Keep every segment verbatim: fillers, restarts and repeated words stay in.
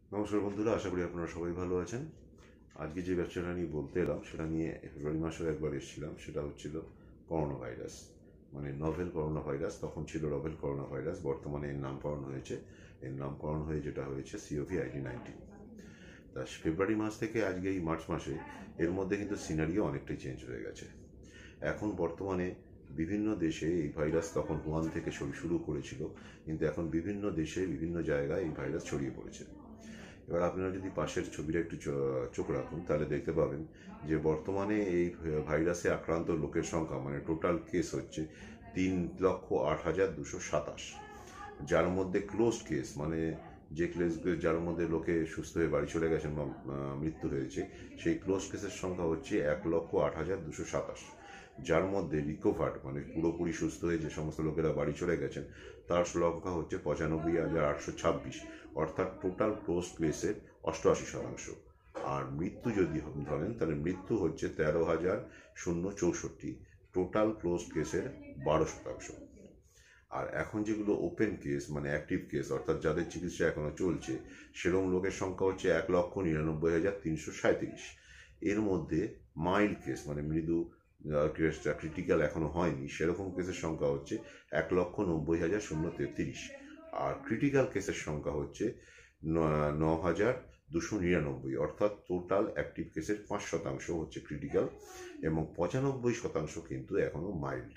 নমস্কার বন্ধুরা, আশা করি আপনারা সবাই ভালো আছেন। আজকে যে ব্যবসাটা নিয়ে বলতে এলাম সেটা নিয়ে ফেব্রুয়ারি মাসেও একবার এসেছিলাম। সেটা হচ্ছিল করোনা ভাইরাস, মানে নভেল করোনা ভাইরাস। তখন ছিল নভেল করোনা ভাইরাস, বর্তমানে এর নামকরণ হয়েছে এর নামকরণ হয়ে যেটা হয়েছে সিওভি আইডি নাইনটিন। তা ফেব্রুয়ারি মাস থেকে আজকে এই মার্চ মাসে এর মধ্যে কিন্তু সিনারিও অনেকটাই চেঞ্জ হয়ে গেছে। এখন বর্তমানে বিভিন্ন দেশে এই ভাইরাস, তখন ওয়ান থেকে শুরু করেছিল, কিন্তু এখন বিভিন্ন দেশে বিভিন্ন জায়গায় এই ভাইরাস ছড়িয়ে পড়েছে। এবার আপনারা যদি পাশের ছবিটা একটু চোখ রাখুন তাহলে দেখতে পাবেন যে বর্তমানে এই ভাইরাসে আক্রান্ত লোকের সংখ্যা, মানে টোটাল কেস হচ্ছে তিন লক্ষ আট হাজার দুশো সাতাশ, যার মধ্যে ক্লোজড কেস, মানে যে কেস যার মধ্যে লোকে সুস্থ হয়ে বাড়ি চলে গেছেন বা মৃত্যু হয়েছে, সেই ক্লোজ কেসের সংখ্যা হচ্ছে এক লক্ষ আট হাজার দুশো সাতাশ। যার মধ্যে রিকভার্ড, মানে পুরোপুরি সুস্থ হয়ে যে সমস্ত লোকেরা বাড়ি চলে গেছেন, তার সংখ্যা হচ্ছে পঁচানব্বই হাজার আটশো ছাব্বিশ, অর্থাৎ টোটাল ক্লোজ কেসের অষ্টআশি শতাংশ। আর মৃত্যু যদি ধরেন তাহলে মৃত্যু হচ্ছে তেরো হাজার শূন্য চৌষট্টি, টোটাল ক্লোজ কেসের বারো শতাংশ। আর এখন যেগুলো ওপেন কেস, মানে অ্যাক্টিভ কেস, অর্থাৎ যাদের চিকিৎসা এখনো চলছে, সেরকম লোকের সংখ্যা হচ্ছে এক লক্ষ নিরানব্বই হাজার তিনশো সাঁত্রিশ। এর মধ্যে মাইল্ড কেস, মানে মৃদু কেসটা ক্রিটিক্যাল এখনো হয়নি, সেরকম কেসের সংখ্যা হচ্ছে এক লক্ষ নব্বই হাজার শূন্য তেত্রিশ। আর ক্রিটিক্যাল কেসের সংখ্যা হচ্ছে ন হাজার দুশো নিরানব্বই, অর্থাৎ টোটাল অ্যাক্টিভ কেসের পাঁচ শতাংশ হচ্ছে ক্রিটিক্যাল এবং পঁচানব্বই শতাংশ কিন্তু এখনো মাইল্ড।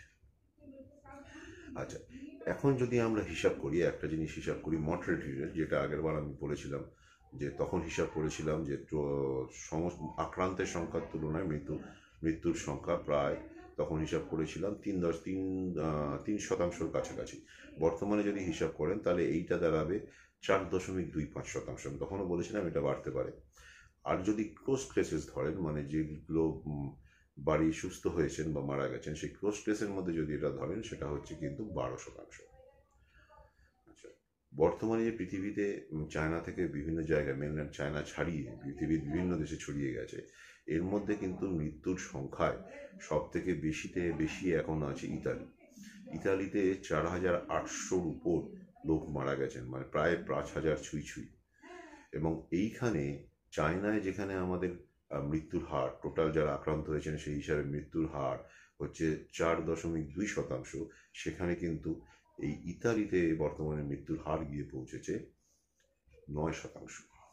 আচ্ছা, এখন যদি আমরা হিসাব করি, একটা জিনিস হিসাব করি মর্টালিটি রেট, যেটা আগের বার আমি বলেছিলাম, যে তখন হিসাব করেছিলাম যে সমস্ত আক্রান্তের সংখ্যার তুলনায় মৃত্যু মৃত্যুর সংখ্যা প্রায়, তখন হিসাব করেছিলাম তিন দশ তিন তিন শতাংশের কাছাকাছি। বর্তমানে যদি হিসাব করেন তাহলে এইটা দাঁড়াবে চার দশমিক দুই পাঁচ শতাংশ। আমি তখনও বলেছিলাম এটা বাড়তে পারে। আর যদি ক্লোজ কেসেস ধরেন, মানে যেগুলো বাড়ি সুস্থ হয়েছেন বা মারা গেছেন, সেই ক্লোজ কেসের মধ্যে যদি এটা ধরেন সেটা হচ্ছে কিন্তু বারো শতাংশ। আচ্ছা, বর্তমানে যে পৃথিবীতে চায়না থেকে বিভিন্ন জায়গায়, মেনল্যান্ড চায়না ছাড়িয়ে পৃথিবীর বিভিন্ন দেশে ছড়িয়ে গেছে, এর মধ্যে কিন্তু মৃত্যুর সংখ্যায় সব থেকে বেশিতে বেশি এখন আছে ইতালি। ইতালিতে চার হাজার আটশোর উপর লোক মারা গেছেন, মানে প্রায় পাঁচ হাজার ছুঁই ছুঁই। এবং এইখানে চায়নায় যেখানে আমাদের মৃত্যুর হার, টোটাল যারা আক্রান্ত হয়েছেন সেই হিসাবে মৃত্যুর হার হচ্ছে চার দশমিক দুই শতাংশ, সেখানে কিন্তু এই ইতালিতে বর্তমানে মৃত্যুর হার গিয়ে পৌঁছেছে নয় শতাংশ।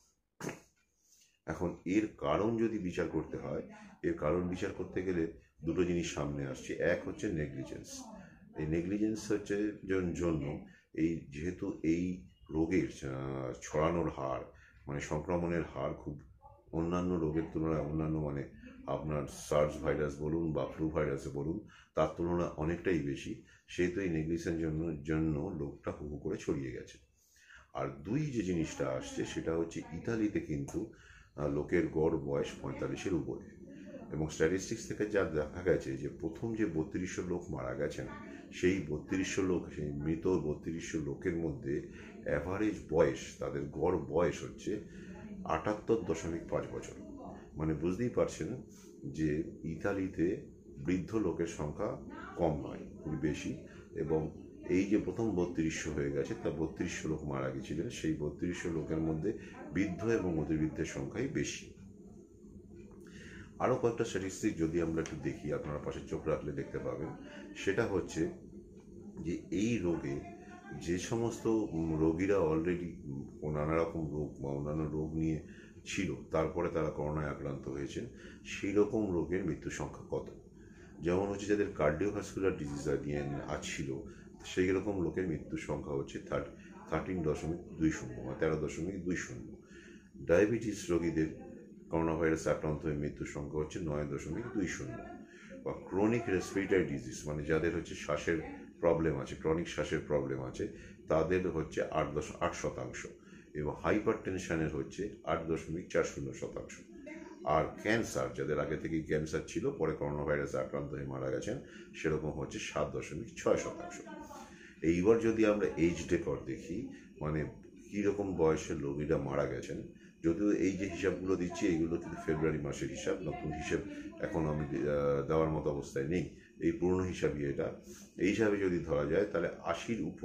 এখন এর কারণ যদি বিচার করতে হয়, এর কারণ বিচার করতে গেলে দুটো জিনিস সামনে আসছে। এক হচ্ছে নেগলিজেন্স। এই নেগলিজেন্স হচ্ছে জন্য এই যেহেতু এই রোগের ছড়ানোর হার, মানে সংক্রমণের হার খুব অন্যান্য রোগের তুলনায়, অন্যান্য মানে আপনার সার্স ভাইরাস বলুন বা ফ্লু ভাইরাসে বলুন, তার তুলনায় অনেকটাই বেশি, সেহেতু এই নেগলিজেন্সের জন্য জন্য লোকটা হু হু করে ছড়িয়ে গেছে। আর দুই যে জিনিসটা আসছে সেটা হচ্ছে ইতালিতে কিন্তু লোকের গড় বয়স পঁয়তাল্লিশের উপরে, এবং স্ট্যাটিস্টিক্স থেকে যা দেখা গেছে যে প্রথম যে বত্রিশশো লোক মারা গেছেন, সেই বত্রিশশো লোক, সেই মৃত বত্রিশশো লোকের মধ্যে অ্যাভারেজ বয়স, তাদের গড় বয়স হচ্ছে আটাত্তর দশমিক পাঁচ বছর। মানে বুঝতেই পারছেন যে ইতালিতে বৃদ্ধ লোকের সংখ্যা কম নয়, খুবই বেশি। এবং এই যে প্রথম বত্রিশশো হয়ে গেছে, তা বত্রিশশো লোক মারা গেছিলেন, সেই বত্রিশশো লোকের মধ্যে বৃদ্ধ এবং অতিবৃদ্ধের সংখ্যাই বেশি। আরও কয়েকটা স্ট্যাটিস্টিক যদি আমরা একটু দেখি, আপনারা পাশে চোখ রাখলে দেখতে পাবেন, সেটা হচ্ছে যে এই রোগে যে সমস্ত রোগীরা অলরেডি নানা রকম রোগ বা অন্যান্য রোগ নিয়ে ছিল, তারপরে তারা করোনায় আক্রান্ত হয়েছেন, সেই রকম রোগের মৃত্যুর সংখ্যা কত। যেমন হচ্ছে যাদের কার্ডিওভাস্কুলার ডিজিজ নিয়ে ছিল, সেই রকম লোকের মৃত্যুর সংখ্যা হচ্ছে থার্টি থার্টিন দশমিক দুই শূন্য বা তেরো দশমিক দুই শূন্য। ডায়াবেটিস রোগীদের করোনা ভাইরাসে আক্রান্ত হয়ে মৃত্যুর সংখ্যা হচ্ছে নয় দশমিক দুই শূন্য। বা ক্রনিক রেসপিরেটরি ডিজিজ, মানে যাদের হচ্ছে শ্বাসের প্রবলেম আছে, ক্রনিক শ্বাসের প্রবলেম আছে, তাদের হচ্ছে আট দশ আট শতাংশ। এবং হাইপার টেনশনের হচ্ছে আট দশমিক চার শূন্য শতাংশ। আর ক্যান্সার, যাদের আগে থেকেই ক্যান্সার ছিল, পরে করোনা ভাইরাসে আক্রান্ত হয়ে মারা গেছেন, সেরকম হচ্ছে সাত দশমিক ছয় শতাংশ। এইবার যদি আমরা এইজ রেকর্ড দেখি, মানে কীরকম বয়সের রোগীরা মারা গেছেন, যদিও এই যে হিসাবগুলো দিচ্ছি এইগুলো কিন্তু ফেব্রুয়ারি মাসের হিসাব, নতুন হিসাব এখন আমি দেওয়ার মতো অবস্থায় নেই, এই পুরনো হিসাবই এটা। এই হিসাবে যদি ধরা যায় তাহলে আশির উপরে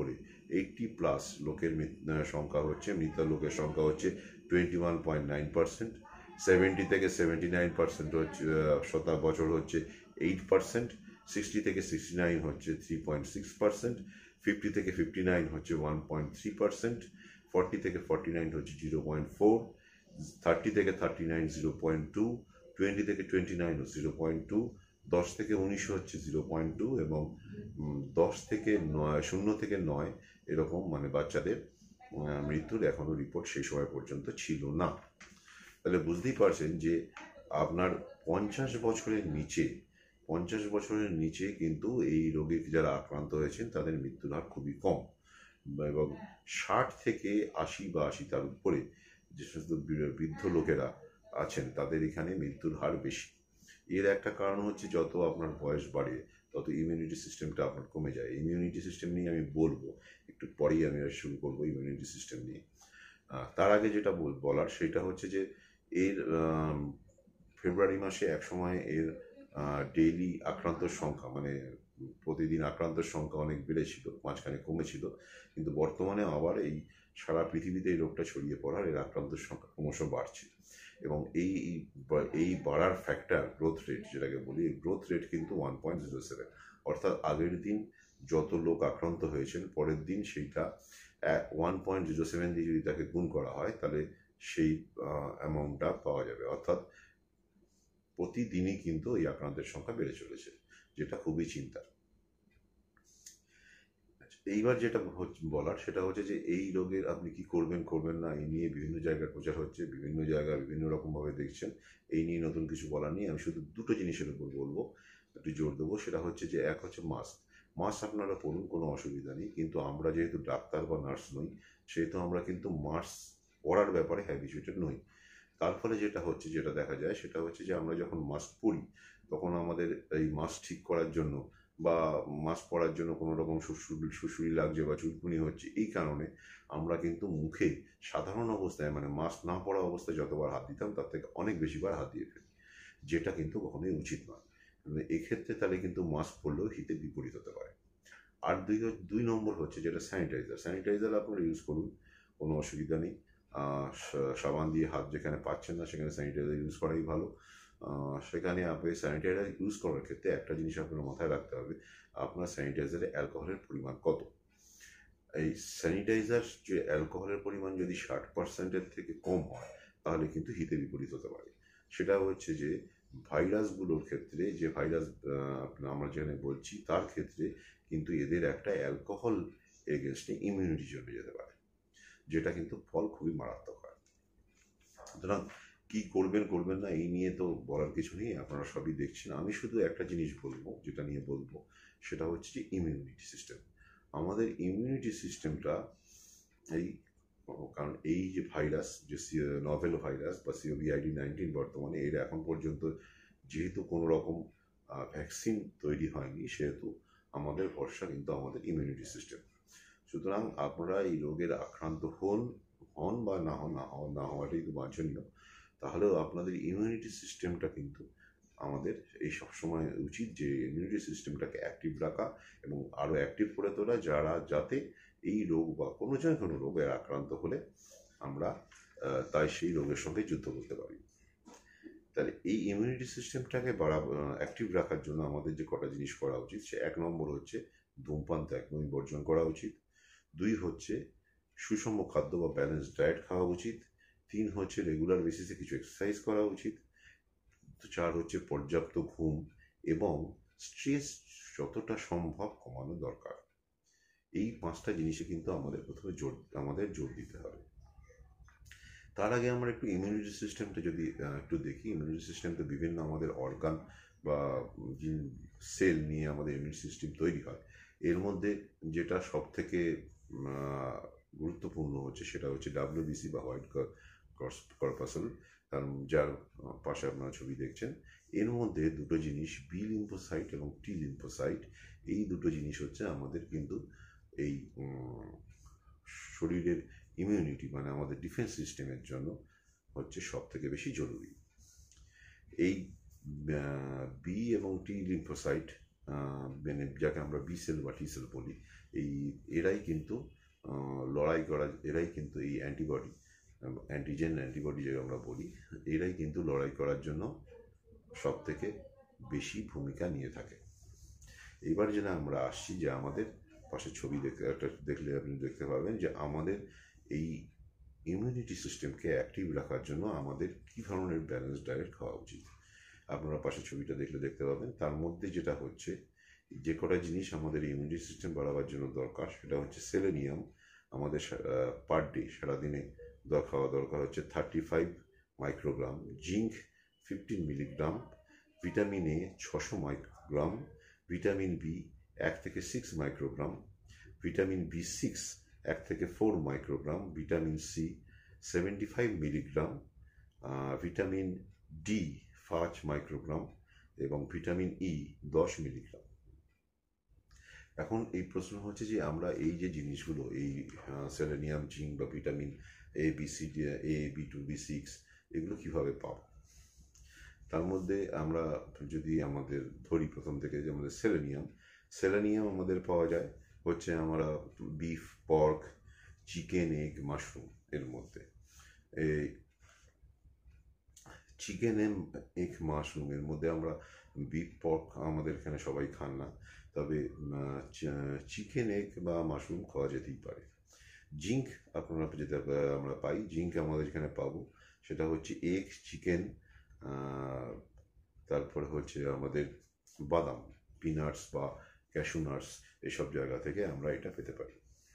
এইটটি প্লাস লোকের সংখ্যা হচ্ছে, মৃত লোকের সংখ্যা হচ্ছে twenty one point nine percent, seventy থেকে সেভেন্টি নাইন পার্সেন্ট হচ্ছে শতা বছর হচ্ছে এইট পার্সেন্ট, সিক্সটি থেকে সিক্সটি নাইন হচ্ছে three point six percent, fifty থেকে ফিফটি নাইন হচ্ছে one point three percent, forty থেকে ফর্টি নাইন হচ্ছে জিরো পয়েন্ট ফোর, থার্টি থেকে thirty nine zero point two, twenty থেকে টোয়েন্টি নাইন হচ্ছে zero point two, দশ থেকে উনিশ হচ্ছে জিরো পয়েন্ট টু, এবং দশ থেকে নয় শূন্য থেকে নয় এরকম মানে বাচ্চাদের মৃত্যুর এখনও রিপোর্ট সেই সময় পর্যন্ত ছিল না। তাহলে বুঝতেই পারছেন যে আপনার পঞ্চাশ বছরের নিচে পঞ্চাশ বছরের নিচে কিন্তু এই রোগে যারা আক্রান্ত হয়েছেন তাদের মৃত্যুর হার খুবই কম, এবং ষাট থেকে আশি বা আশি তার উপরে যে সমস্ত বৃদ্ধ লোকেরা আছেন তাদের এখানে মৃত্যুর হার বেশি। এর একটা কারণ হচ্ছে যত আপনার বয়স বাড়ে তত ইমিউনিটি সিস্টেমটা আপনার কমে যায়। ইমিউনিটি সিস্টেম নিয়ে আমি বলবো একটু পরেই, আমি আর শুরু করবো ইমিউনিটি সিস্টেম নিয়ে। তার আগে যেটা বলার সেটা হচ্ছে যে এর ফেব্রুয়ারি মাসে এক সময় এর ডেইলি আক্রান্তর সংখ্যা মানে প্রতিদিন আক্রান্তর সংখ্যা অনেক বেড়েছিল, মাঝখানে কমেছিল, কিন্তু বর্তমানে আবার এই সারা পৃথিবীতে এই রোগটা ছড়িয়ে পড়ার এর আক্রান্তর সংখ্যা ক্রমশ বাড়ছে, এবং এই এই বাড়ার ফ্যাক্টর গ্রোথ রেট যেটাকে বলি, এই গ্রোথ রেট কিন্তু ওয়ান পয়েন্ট জিরো সেভেন, অর্থাৎ আগের দিন যত লোক আক্রান্ত হয়েছেন পরের দিন সেইটা ওয়ান পয়েন্ট জিরো সেভেন দিয়ে যদি তাকে গুণ করা হয় তাহলে সেই অ্যামাউন্টটা পাওয়া যাবে, অর্থাৎ প্রতিদিনই কিন্তু এই আক্রান্তের সংখ্যা বেড়ে চলেছে, যেটা খুবই চিন্তার। এইবার যেটা বলার সেটা হচ্ছে যে এই রোগের আপনি কি করবেন করবেন না এই নিয়ে বিভিন্ন জায়গায় প্রচার হচ্ছে, বিভিন্ন জায়গায় বিভিন্ন রকমভাবে দেখছেন। এই নিয়ে নতুন কিছু বলার নেই, আমি শুধু দুটো জিনিসের উপর বলবো, একটু জোর দেবো। সেটা হচ্ছে যে এক হচ্ছে মাস্ক। মাস্ক আপনারা পরুন, কোনো অসুবিধা নেই, কিন্তু আমরা যেহেতু ডাক্তার বা নার্স নই সেহেতু আমরা কিন্তু মাস্ক পরার ব্যাপারে হ্যাবিচুয়েটেড নই। তার ফলে যেটা হচ্ছে যেটা দেখা যায় সেটা হচ্ছে যে আমরা যখন মাস্ক পরি তখন আমাদের এই মাস্ক ঠিক করার জন্য বা মাস্ক পরার জন্য কোনো রকম সুসুরি সুসুরি লাগছে বা চুলকুনি হচ্ছে, এই কারণে আমরা কিন্তু মুখে সাধারণ অবস্থায় মানে মাস্ক না পরা অবস্থায় যতবার হাত দিতাম তার থেকে অনেক বেশিবার হাত দিয়ে ফেলি, যেটা কিন্তু কখনোই উচিত নয়। এক্ষেত্রে তাহলে কিন্তু মাস্ক পরলেও হিতে বিপরীত হতে পারে। আর দুই দুই নম্বর হচ্ছে যেটা স্যানিটাইজার। স্যানিটাইজার আপনারা ইউজ করুন, কোনো অসুবিধা নেই। সাবান দিয়ে হাত যেখানে পাচ্ছেন না সেখানে স্যানিটাইজার ইউজ করাই ভালো। সেখানে আপনি স্যানিটাইজার ইউজ করার ক্ষেত্রে একটা জিনিস আপনার মাথায় রাখতে হবে, আপনার স্যানিটাইজারে অ্যালকোহলের পরিমাণ কত। এই স্যানিটাইজার যে অ্যালকোহলের পরিমাণ যদি ষাট পার্সেন্টের থেকে কম হয় তাহলে কিন্তু হিতে বিপরীত হতে পারে। সেটা হচ্ছে যে ভাইরাসগুলোর ক্ষেত্রে, যে ভাইরাস আমরা যেখানে বলছি তার ক্ষেত্রে কিন্তু এদের একটা অ্যালকোহল এগেনস্টে ইমিউনিটি জমে যেতে পারে, যেটা কিন্তু ফল খুবই মারাত্মক হয়। সুতরাং কী করবেন করবেন না এই নিয়ে তো বলার কিছু নেই, আপনারা সবই দেখছেন। আমি শুধু একটা জিনিস বলবো, যেটা নিয়ে বলবো সেটা হচ্ছে যে ইমিউনিটি সিস্টেম। আমাদের ইমিউনিটি সিস্টেমটা এই, কারণ এই যে ভাইরাস, যে নভেল ভাইরাস বা সিওভিআইডি নাইনটিন বর্তমানে এর এখন পর্যন্ত যেহেতু কোনো রকম ভ্যাকসিন তৈরি হয়নি সেহেতু আমাদের ভরসা কিন্তু আমাদের ইমিউনিটি সিস্টেম। সুতরাং আপনারা এই রোগের আক্রান্ত হন হন বা না হন, না হন না হওয়াটাই তো বাঞ্ছনীয়, তাহলেও আপনাদের ইমিউনিটি সিস্টেমটা কিন্তু আমাদের এই সবসময় উচিত যে ইমিউনিটি সিস্টেমটাকে অ্যাক্টিভ রাখা এবং আরও অ্যাক্টিভ করে তোলা, যারা যাতে এই রোগ বা কোনো যে কোনো রোগে আক্রান্ত হলে আমরা তাই সেই রোগের সঙ্গে যুদ্ধ করতে পারি। তাহলে এই ইমিউনিটি সিস্টেমটাকে বাড়া অ্যাক্টিভ রাখার জন্য আমাদের যে কটা জিনিস করা উচিত, সে এক নম্বর হচ্ছে ধূমপান তো একদমই বর্জন করা উচিত, দুই হচ্ছে সুষম খাদ্য বা ব্যালেন্স ডায়েট খাওয়া উচিত, তিন হচ্ছে রেগুলার বেসিসে কিছু এক্সারসাইজ করা উচিত, চার হচ্ছে পর্যাপ্ত ঘুম এবং স্ট্রেস যতটা সম্ভব কমানো দরকার। এই পাঁচটা জিনিসে কিন্তু আমাদের প্রথমে জোর আমাদের জোর দিতে হবে। তার আগে আমরা একটু ইমিউনিটি সিস্টেমটা যদি একটু দেখি, ইমিউনিটি সিস্টেম তো বিভিন্ন আমাদের অর্গান বা সেল নিয়ে আমাদের ইমিউনিটি সিস্টেম তৈরি হয়। এর মধ্যে যেটা সব থেকে গুরুত্বপূর্ণ হচ্ছে সেটা হচ্ছে ডাব্লিউবিসি বা হোয়াইট কর্পাসল, যার পাশে আপনারা ছবি দেখছেন। এর মধ্যে দুটো জিনিস, বি লিম্ফোসাইট এবং টি লিম্ফোসাইট, এই দুটো জিনিস হচ্ছে আমাদের কিন্তু এই শরীরের ইমিউনিটি মানে আমাদের ডিফেন্স সিস্টেমের জন্য হচ্ছে সব থেকে বেশি জরুরি। এই বি এবং টি লিম্ফোসাইট মানে যাকে আমরা বি সেল বা টি সেল বলি, এই এরাই কিন্তু লড়াই করা, এরাই কিন্তু এই অ্যান্টিবডি, অ্যান্টিজেন অ্যান্টিবডি যেটা আমরা বলি, এরাই কিন্তু লড়াই করার জন্য সব থেকে বেশি ভূমিকা নিয়ে থাকে। এইবার যেটা আমরা আসছি যে আমাদের পাশে ছবি দেখতে একটা দেখলে আপনি দেখতে পাবেন যে আমাদের এই ইমিউনিটি সিস্টেমকে অ্যাক্টিভ রাখার জন্য আমাদের কী ধরনের ব্যালেন্স ডায়েট খাওয়া উচিত। আপনারা পাশে ছবিটা দেখলে দেখতে পাবেন, তার মধ্যে যেটা হচ্ছে যে কটা জিনিস আমাদের ইমিউনিটি সিস্টেম বাড়াবার জন্য দরকার, সেটা হচ্ছে সেলেনিয়াম। আমাদের পার ডে সারাদিনে দর খাওয়া দরকার হচ্ছে thirty five microgram, zinc fifteen milligram, vitamin A ছশো মাইক্রোগ্রাম, ভিটামিন বি এক থেকে six microgram, vitamin B six এক থেকে four microgram, vitamin C seventy five milligram, vitamin D পাঁচ মাইক্রোগ্রাম এবং ভিটামিন ই দশ মিলিগ্রাম। এখন এই প্রশ্ন হচ্ছে যে আমরা এই যে জিনিসগুলো, এই সেলেনিয়াম, জিঙ্ক বা vitamin A B C D, A B two B six, এগুলো কীভাবে পাবো? তার মধ্যে আমরা যদি আমাদের ধরি প্রথম থেকে, যে আমাদের সেলেনিয়াম সেলেনিয়াম আমাদের পাওয়া যায় হচ্ছে আমরা beef, pork, chicken, egg, mushroom এর মধ্যে। এই চিকেন এগ মাশরুমের মধ্যে আমরা বিফ, পর্ক আমাদের এখানে সবাই খান না, তবে চিকেন এগ বা মাশরুম খাওয়া যেতেই পারে। জিঙ্ক আপনারা যেটা আমরা পাই, জিঙ্ক আমাদের এখানে পাবো, সেটা হচ্ছে এগ, চিকেন, তারপরে হচ্ছে আমাদের বাদাম, পিনাটস বা ক্যাশু নাটস, এসব জায়গা থেকে আমরা এটা পেতে পারি।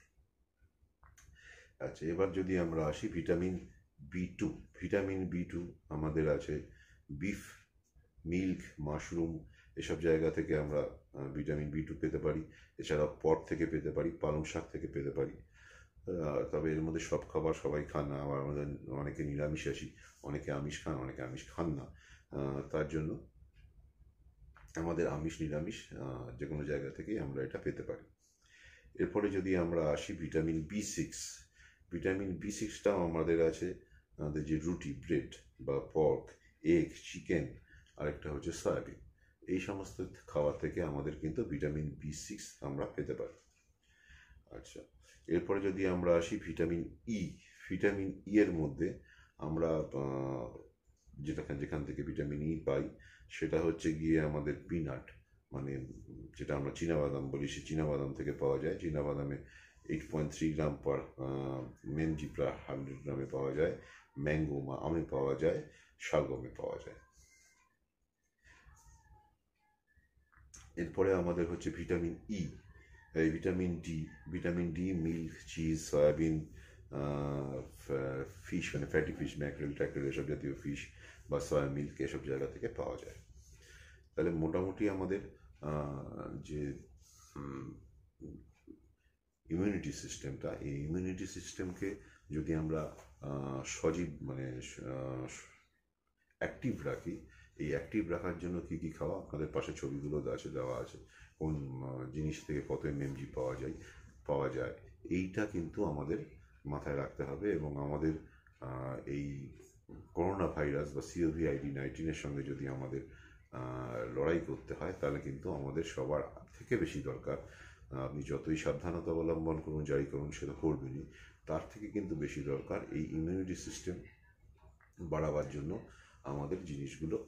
আচ্ছা, এবার যদি আমরা আসি vitamin B two, vitamin B two আমাদের আছে বিফ, মিল্ক, মাশরুম, এসব জায়গা থেকে আমরা ভিটামিন বি টু পেতে পারি। এছাড়াও পট থেকে পেতে পারি, পালং শাক থেকে পেতে পারি। তবে এর মধ্যে সব খাবার সবাই খান না, আবার আমাদের অনেকে নিরামিষাশী, অনেকে আমিষ খান, অনেকে আমিষ খান না। তার জন্য আমাদের আমিষ নিরামিষ যে কোনো জায়গা থেকেই আমরা এটা পেতে পারি। এরপরে যদি আমরা আসি vitamin B six, vitamin B সিক্সটাও আমাদের আছে আমাদের যে রুটি, ব্রেড বা পর্ক, এগ, চিকেন, আরেকটা হচ্ছে সয়াবিন, এই সমস্ত খাবার থেকে আমাদের কিন্তু ভিটামিন বি সিক্স আমরা পেতে পারি। আচ্ছা, এরপরে যদি আমরা আসি ভিটামিন ই, ভিটামিন ই এর মধ্যে আমরা যেটা যেখান থেকে ভিটামিন ই পাই সেটা হচ্ছে গিয়ে আমাদের পিনাট, মানে যেটা আমরা চীনাবাদাম বলি, সে চীনাবাদাম থেকে পাওয়া যায়। চীনাবাদামে eight point three gram per মেনজি প্রায় হান্ড্রেড গ্রামে পাওয়া যায়, ম্যাঙ্গো বা আমে পাওয়া যায়, শালগমে পাওয়া যায়। এরপরে আমাদের হচ্ছে ভিটামিন ই, এই vitamin D, vitamin D milk, cheese, soybean, fish মানে ফ্যাটি ফিশ, ম্যাকরেল ট্যাকরেল এসব জাতীয় ফিশ বা সয়া মিল্ক, এসব জায়গা থেকে পাওয়া যায়। তাহলে মোটামুটি আমাদের যে ইমিউনিটি সিস্টেমটা, এই ইমিউনিটি সিস্টেমকে যদি আমরা সজীব মানে অ্যাক্টিভ রাখি, এই অ্যাক্টিভ রাখার জন্য কী কী খাওয়া আপনাদের পাশে ছবিগুলো আছে, দেওয়া আছে, কোন জিনিস থেকে কত এমএমজি পাওয়া যায় পাওয়া যায় এইটা কিন্তু আমাদের মাথায় রাখতে হবে। এবং আমাদের এই করোনা ভাইরাস বা সিওভিআইডি নাইন্টিনের সঙ্গে যদি আমাদের লড়াই করতে হয়, তাহলে কিন্তু আমাদের সবার থেকে বেশি দরকার, আপনি যতই সাবধানতা অবলম্বন করুন, যাই করুন, সেটা করবেনই, তার থেকে কিন্তু বেশি দরকার এই ইমিউনিটি সিস্টেম বাড়াবার জন্য আমাদের জিনিসগুলো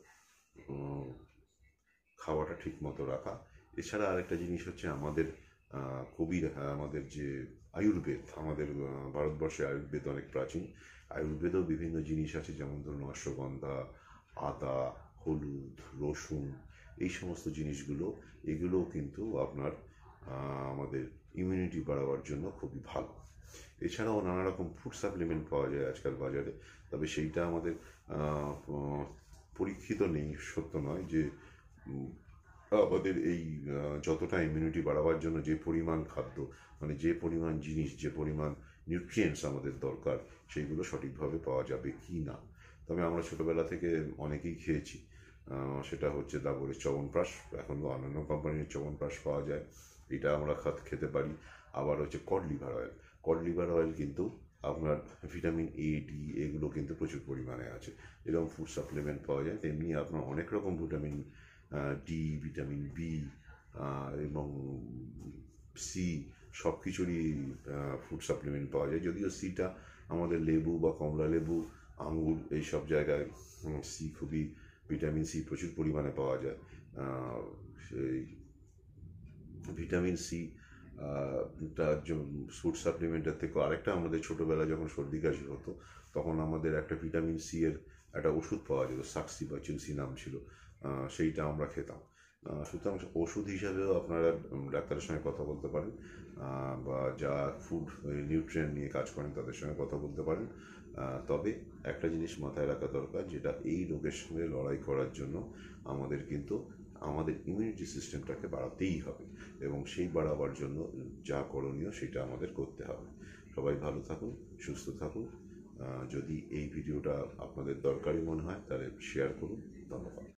খাওয়াটা ঠিক মতো রাখা। এছাড়া আরেকটা জিনিস হচ্ছে আমাদের খুবই আমাদের যে আয়ুর্বেদ, আমাদের ভারতবর্ষে আয়ুর্বেদ অনেক প্রাচীন, আয়ুর্বেদেও বিভিন্ন জিনিস আছে, যেমন ধরুন অশ্বগন্ধা, আদা, হলুদ, রসুন, এই সমস্ত জিনিসগুলো, এগুলোও কিন্তু আপনার আমাদের ইমিউনিটি বাড়াবার জন্য খুবই ভালো। এছাড়াও নানা রকম ফুড সাপ্লিমেন্ট পাওয়া যায় আজকাল বাজারে, তবে সেইটা আমাদের পরীক্ষিত নেই, সত্য নয় যে আমাদের এই যতটা ইমিউনিটি বাড়াবার জন্য যে পরিমাণ খাদ্য, মানে যে পরিমাণ জিনিস, যে পরিমাণ নিউট্রিয়েন্টস আমাদের দরকার, সেইগুলো সঠিকভাবে পাওয়া যাবে কি না। তবে আমরা ছোটোবেলা থেকে অনেকেই খেয়েছি, সেটা হচ্ছে ডাবরের চ্যবনপ্রাশ, এখন অন্যান্য কোম্পানির চ্যবনপ্রাশ পাওয়া যায়, এটা আমরা খেতে পারি। আবার হচ্ছে cod liver oil, cod liver oil কিন্তু আপনার ভিটামিন এ, ডি, এগুলো কিন্তু প্রচুর পরিমাণে আছে, এরকম ফুড সাপ্লিমেন্ট পাওয়া যায়। তেমনি আপনার অনেক রকম ভিটামিন ডি, ভিটামিন বি এবং সি, সব কিছুরই ফুড সাপ্লিমেন্ট পাওয়া যায়, যদিও সিটা আমাদের লেবু বা কমলা লেবু, আঙ্গুর এই সব জায়গায় সি খুবই, ভিটামিন সি প্রচুর পরিমাণে পাওয়া যায়। সেই ভিটামিন সি তার ফুড সাপ্লিমেন্টের থেকে আরেকটা, আমাদের ছোটোবেলায় যখন সর্দি কাশি হতো তখন আমাদের একটা ভিটামিন সি এর একটা ওষুধ পাওয়া যেত, সাক্সি বা চুলসি নাম ছিল, সেইটা আমরা খেতাম। সুতরাং ওষুধ হিসাবেও আপনারা ডাক্তারের সঙ্গে কথা বলতে পারেন, বা যা ফুড নিউট্রিয়েন্ট নিয়ে কাজ করেন তাদের সঙ্গে কথা বলতে পারেন। তবে একটা জিনিস মাথায় রাখা দরকার, যেটা এই রোগের সঙ্গে লড়াই করার জন্য আমাদের কিন্তু আমাদের ইমিউনিটি সিস্টেমটাকে বাড়াতেই হবে, এবং সেই বাড়াবার জন্য যা করণীয় সেটা আমাদের করতে হবে। সবাই ভালো থাকুন, সুস্থ থাকুন। যদি এই ভিডিওটা আপনাদের দরকারি মনে হয় তাহলে শেয়ার করুন। ধন্যবাদ।